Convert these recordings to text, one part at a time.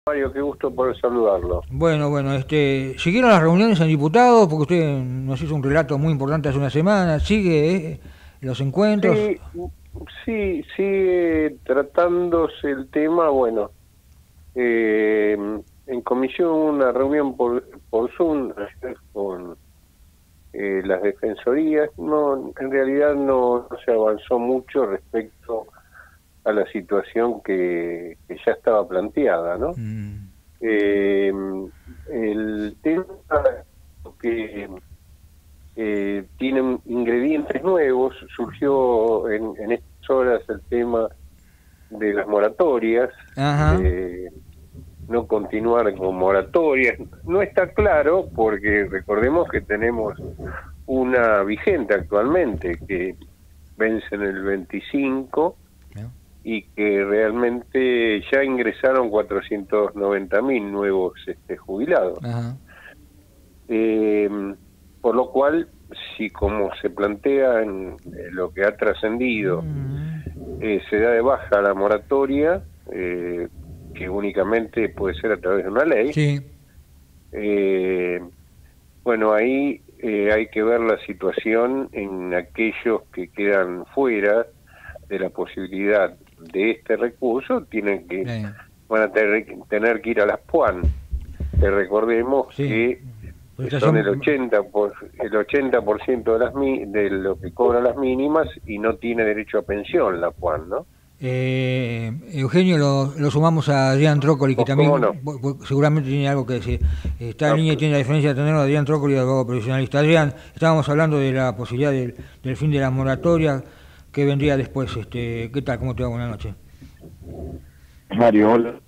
Mario, qué gusto poder saludarlo. Bueno, ¿siguieron las reuniones en diputados? Porque usted nos hizo un relato muy importante hace una semana. ¿Sigue los encuentros? Sí, sí, sigue tratándose el tema. Bueno, en comisión hubo una reunión por Zoom ayer con las defensorías. No, en realidad no se avanzó mucho respecto a la situación que ya estaba planteada, ¿no? Mm, Eh, el tema que tienen ingredientes nuevos, surgió en estas horas el tema de las moratorias, ajá. de no continuar con moratorias. No está claro porque recordemos que tenemos una vigente actualmente que vence en el 25 ¿No? y que realmente ya ingresaron 490.000 nuevos jubilados. Ajá. Eh, por lo cual, si como se plantea en lo que ha trascendido, Mm, se da de baja la moratoria, que únicamente puede ser a través de una ley, sí. eh, bueno, ahí hay que ver la situación en aquellos que quedan fuera de la posibilidad de este recurso, eh, van a tener que ir a las PUAN, que recordemos sí. que son Prestación. el 80% de lo que cobran las mínimas y no tiene derecho a pensión la PUAN, ¿no? Eugenio, lo sumamos a Adrián Trócoli, que ¿Vos cómo también no? seguramente tiene algo que decir. Está en Ah, línea y tiene la diferencia de tener a Adrián Trócoli, abogado profesionalista. Adrián, estábamos hablando de la posibilidad del fin de la moratoria que vendría después. ¿Qué tal? ¿Cómo te va? Buenas noches. Mario, hola.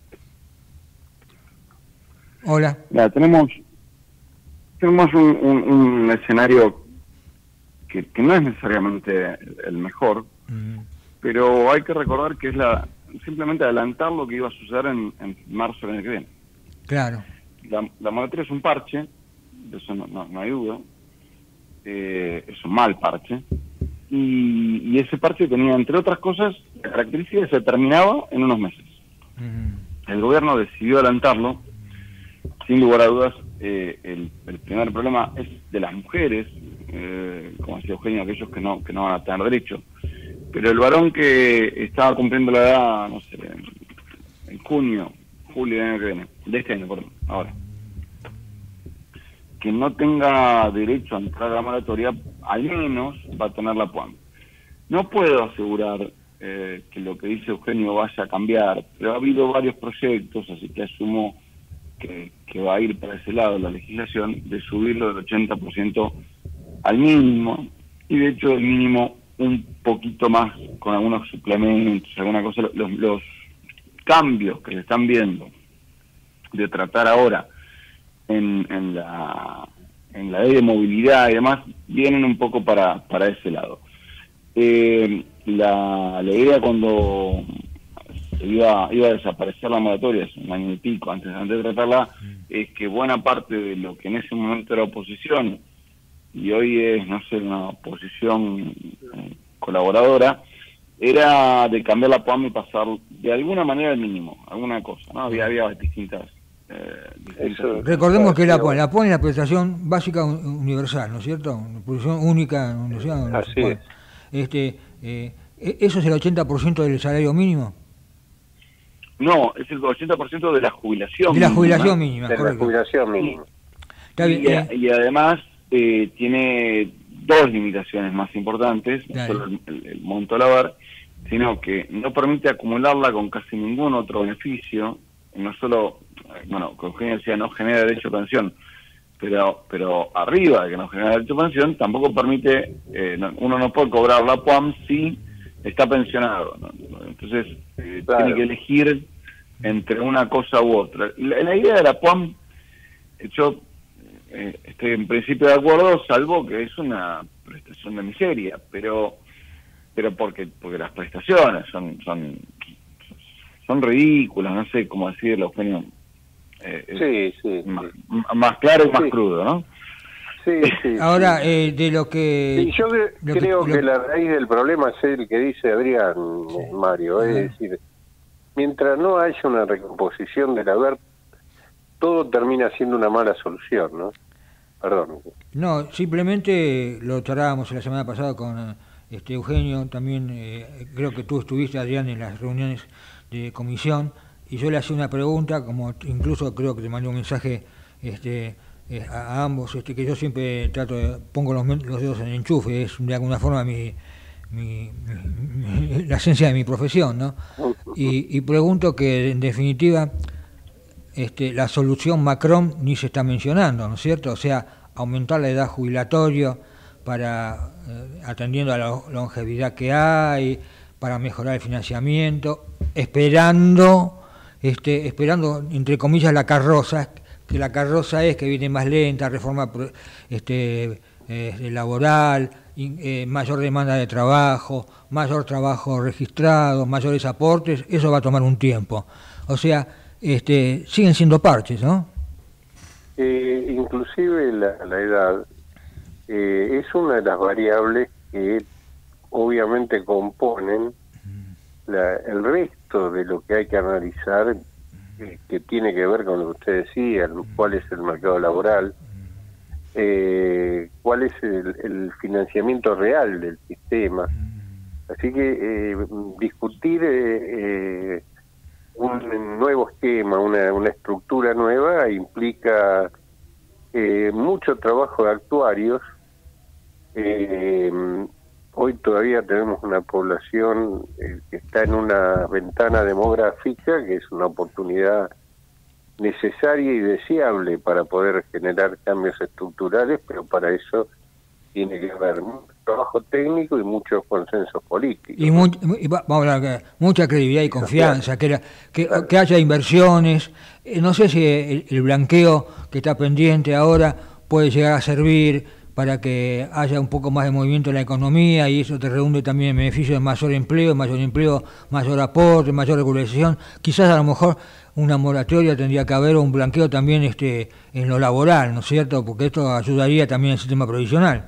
Hola. Mira, tenemos un escenario que no es necesariamente el mejor, Mm, pero hay que recordar que es simplemente adelantar lo que iba a suceder en marzo del año que viene. claro. La moratoria es un parche, de eso no hay duda, es un mal parche, y ese parche tenía, entre otras cosas, la característica que se terminaba en unos meses. Mm, El gobierno decidió adelantarlo. Sin lugar a dudas, el primer problema es de las mujeres, como decía Eugenio, aquellos que no van a tener derecho. Pero el varón que estaba cumpliendo la edad, no sé, en junio, julio del año que viene, de este año, perdón, ahora, que no tenga derecho a entrar a la moratoria, al menos va a tener la PUAM. No puedo asegurar que lo que dice Eugenio vaya a cambiar, pero ha habido varios proyectos, así que asumo que va a ir para ese lado la legislación, de subirlo del 80% al mínimo, y de hecho el mínimo un poquito más con algunos suplementos, alguna cosa. Los cambios que se están viendo de tratar ahora en la ley de movilidad y demás, vienen un poco para ese lado. La idea cuando iba a desaparecer la moratoria hace un año y pico antes de tratarla, es que buena parte de lo que en ese momento era oposición y hoy es, no sé, una oposición colaboradora, era de cambiar la PAM y pasar de alguna manera al mínimo, alguna cosa, ¿no? Había distintas eso Recordemos que parecía, la PON es la prestación básica universal, ¿no es cierto? Una prestación única, no se así puede. es. ¿Eso es el 80% del salario mínimo? No, es el 80% de la De jubilación la mínima. jubilación mínima, De la correcto. jubilación y, mínima. Está bien, y además tiene dos limitaciones más importantes, no dale. solo el monto a lavar, sino que no permite acumularla con casi ningún otro beneficio, no solo, bueno, con Eugenio decía, no genera derecho a pensión, pero arriba de que no genera derecho a pensión, tampoco permite, uno no puede cobrar la PUAM si está pensionado, ¿no? Entonces tiene que Claro. elegir entre una cosa u otra. La idea de la PUAM, yo estoy en principio de acuerdo, salvo que es una prestación de miseria, pero porque las prestaciones son ridículas, no sé cómo decirlo, Eugenio, es Sí, sí, más, sí. más claro y más Sí, crudo, ¿no? sí, sí, sí. Ahora, de Sí, yo creo que lo- la raíz del problema es el que dice Adrián, sí, Mario, a es ver. decir, mientras no haya una recomposición del haber todo termina siendo una mala solución, ¿no? Perdón. No, simplemente lo charlábamos la semana pasada con Eugenio, también creo que tú estuviste, Adrián, en las reuniones de comisión, y yo le hacía una pregunta, como incluso creo que te mandé un mensaje a ambos, que yo siempre pongo los dedos en el enchufe, es de alguna forma la esencia de mi profesión, ¿no? Y pregunto que, en definitiva, la solución Macron ni se está mencionando, ¿no es cierto? O sea, aumentar la edad jubilatoria para atendiendo a la longevidad que hay, para mejorar el financiamiento, esperando entre comillas la carroza, que la carroza es que viene más lenta, reforma laboral, mayor demanda de trabajo, mayor trabajo registrado, mayores aportes, eso va a tomar un tiempo. O sea, siguen siendo parches, ¿no? Inclusive la edad es una de las variables que obviamente componen el resto de lo que hay que analizar, que tiene que ver con lo que usted decía, cuál es el mercado laboral, cuál es el financiamiento real del sistema. Así que discutir un nuevo esquema, una estructura nueva, implica mucho trabajo de actuarios. Hoy todavía tenemos una población que está en una ventana demográfica, que es una oportunidad necesaria y deseable para poder generar cambios estructurales, pero para eso tiene que haber mucho trabajo técnico y muchos consensos políticos. Y vamos a hablar de mucha credibilidad y confianza, que haya inversiones. No sé si el blanqueo que está pendiente ahora puede llegar a servir para que haya un poco más de movimiento en la economía y eso te redunde también en beneficio de mayor empleo, mayor aporte, mayor regulación. Quizás a lo mejor una moratoria tendría que haber, o un blanqueo también en lo laboral, ¿no es cierto? Porque esto ayudaría también al sistema provisional.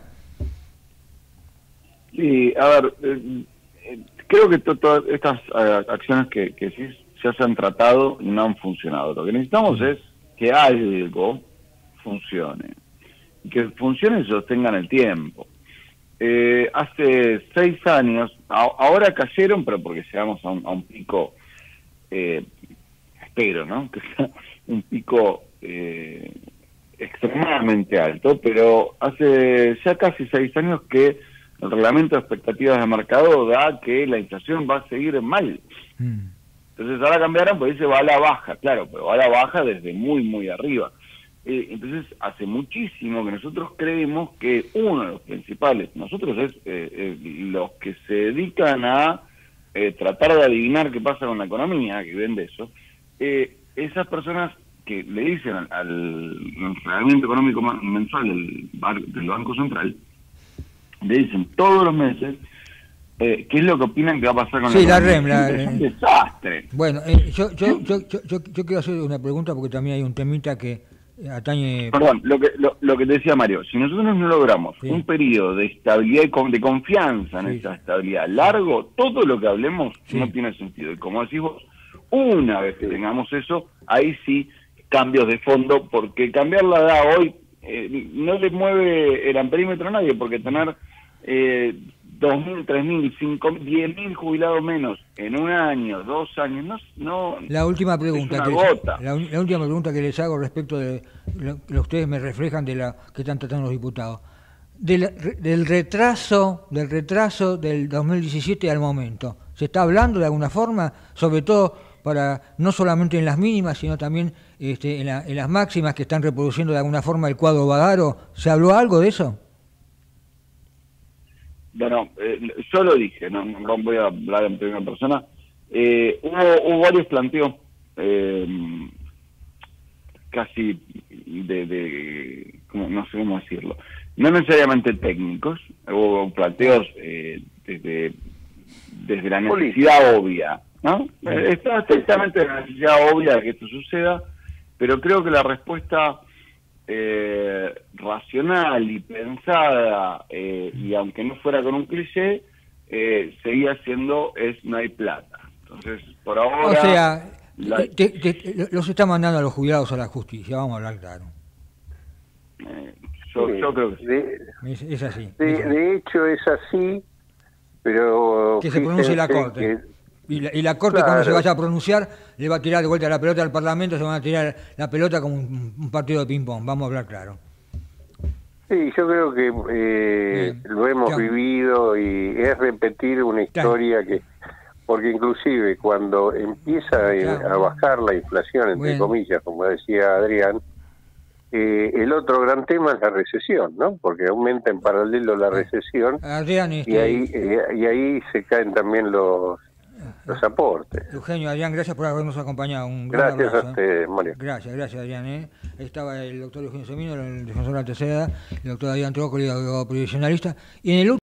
Sí, a ver, creo que todas estas acciones que sí ya se han tratado y no han funcionado. Lo que necesitamos es que algo funcione. Y que funcione y se sostenga en el tiempo. Hace 6 años, ahora cayeron, pero porque llegamos a un pico, espero, ¿no? Que sea un pico extremadamente alto, pero hace ya casi 6 años que el reglamento de expectativas de mercado da que la inflación va a seguir mal. Entonces ahora cambiaron, pues dice va a la baja, claro, pero va a la baja desde muy, muy arriba. Entonces hace muchísimo que nosotros creemos que uno de los principales, nosotros es los que se dedican a tratar de adivinar qué pasa con la economía, que ven de eso, esas personas que le dicen al reglamento económico mensual del Banco Central, le dicen todos los meses qué es lo que opinan que va a pasar con la economía. REM. Es un desastre. Bueno, yo quiero hacer una pregunta porque también hay un temita que atañe... Perdón, lo que te decía Mario, si nosotros no logramos un periodo de estabilidad y de confianza en esa estabilidad largo, todo lo que hablemos no tiene sentido. Y como decís vos, una vez que tengamos eso, ahí sí cambios de fondo, porque cambiar la edad hoy no le mueve el amperímetro a nadie, porque tener 2.000, 3.000, 5.000, 10.000 jubilados menos en un año, 2 años, no. La última pregunta, es una gota. La última pregunta que les hago respecto de lo que ustedes me reflejan de la que están tratando los diputados. Del retraso del 2017 al momento, ¿se está hablando de alguna forma, sobre todo para no solamente en las mínimas, sino también en las máximas que están reproduciendo de alguna forma el cuadro Badaro? ¿Se habló algo de eso? Bueno, yo lo dije, no voy a hablar en primera persona. Hubo varios planteos casi no sé cómo decirlo, no necesariamente técnicos, hubo planteos desde la necesidad obvia, ¿no? Está estrictamente la necesidad obvia de que esto suceda, pero creo que la respuesta racional y pensada, y aunque no fuera con un cliché, seguía siendo no hay plata. Entonces, por ahora... O sea, Los está mandando a los jubilados a la justicia, vamos a hablar claro. Yo creo que sí. Es así. De hecho es así, pero... Que se pronuncie la Corte. Y la Corte, claro, cuando se vaya a pronunciar, le va a tirar de vuelta la pelota al Parlamento, se van a tirar la pelota como un partido de ping-pong, vamos a hablar claro. Sí, yo creo que lo hemos vivido y es repetir una historia que... Porque inclusive cuando empieza a bajar la inflación, entre comillas, como decía Adrián, el otro gran tema es la recesión, ¿no? Porque aumenta en paralelo la recesión, Adrián, y ahí se caen también los aportes. Eugenio, Adrián, gracias por habernos acompañado. Un gran gracias abrazo, a usted, Mario. Gracias, Adrián. Estaba el doctor Eugenio Semino, el defensor de la tercera edad, el doctor Adrián Trócoli, abogado previsionalista, y en el